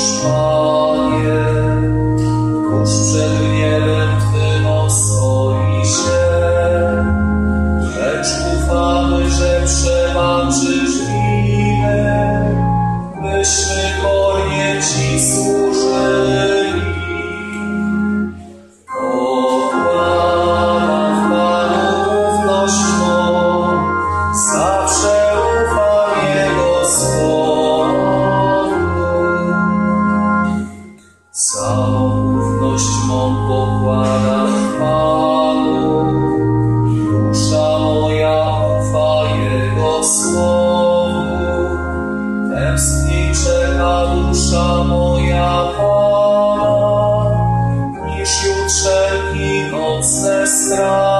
Panie, tuż przed niebem Twym ostoi się, lecz ufamy, że przebaczysz winę, byśmy kornie Ci służyli. Pokładam w Panu ufność mą, zawsze ufam Jego słowu. Całą ufność mą pokładam w Panu, dusza moja ufa Jego słowu. Tęskni czeka dusza moja Pana, niż jutrzenki nocne strawy.